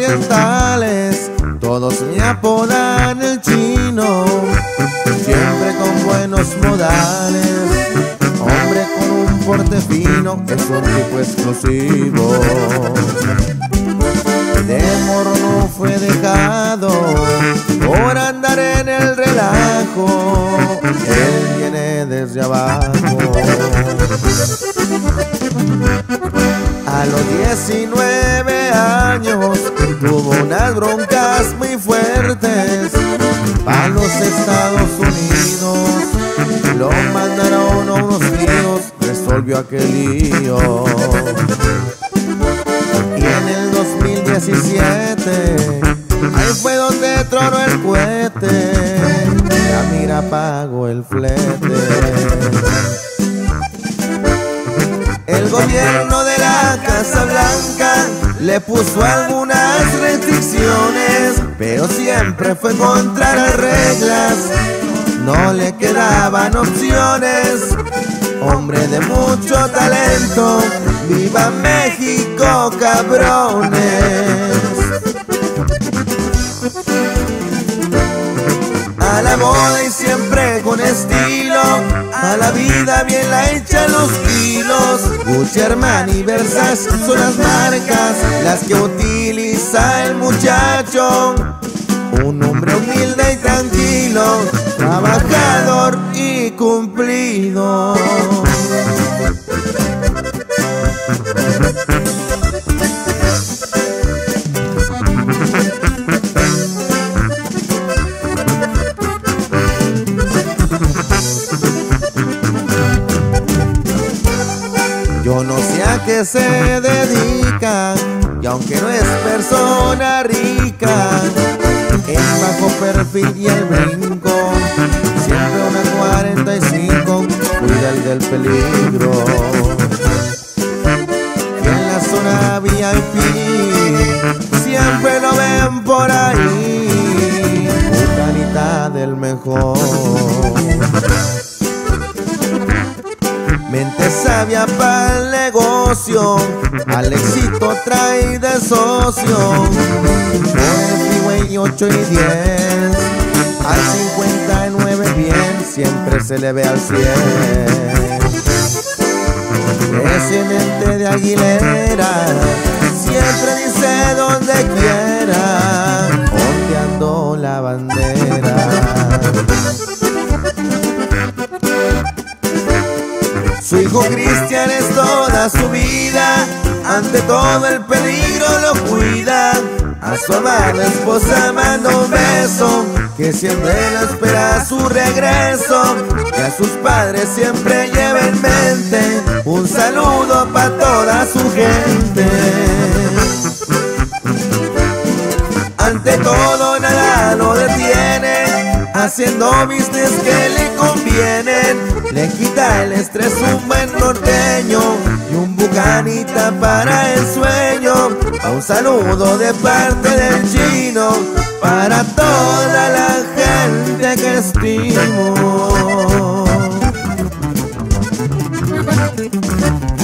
orientales, todos me apodan el chino, siempre con buenos modales, hombre con un porte fino, es un tipo exclusivo. De morro no fue dejado por andar en el relajo, él viene desde abajo. A los 19 años tuvo unas broncas muy fuertes para los Estados Unidos, lo mandaron a unos tíos, resolvió aquel lío. Y en el 2017 ahí fue donde tronó el cohete, ya mira pagó el flete. El gobierno de la Casa Blanca le puso algunas restricciones, pero siempre fue contra las reglas, no le quedaban opciones. Hombre de mucho talento, ¡viva México, cabrones! A la moda y siempre con estilo, a la vida bien la echan los kilos. Gucci, Armani, Versace son las marcas, las que utiliza el muchacho. Un hombre humilde y tranquilo, trabajador y cumplido. Yo no sé a qué se dedica, y aunque no es persona rica, es bajo perfil y el brinco, siempre una 45, cuida el del peligro. Y en la zona VIP siempre lo ven por ahí, bucanita del mejor. Mente sabia para el negocio, al éxito trae de socio. Por el freeway 8 y 10, al 59 bien, siempre se le ve al 100. Presidente de Aguilera, siempre dice donde quiera, ondeando la bandera. Su hijo Cristian es toda su vida, ante todo el peligro lo cuida. A su amada esposa manda un beso, que siempre la espera su regreso. Y a sus padres siempre lleva en mente un saludo para toda su gente. Ante todo nada lo detiene, haciendo business que le convienen. Le quita el estrés un buen norteño y un bucanita para el sueño. Un saludo de parte del chino para toda la gente que estimo.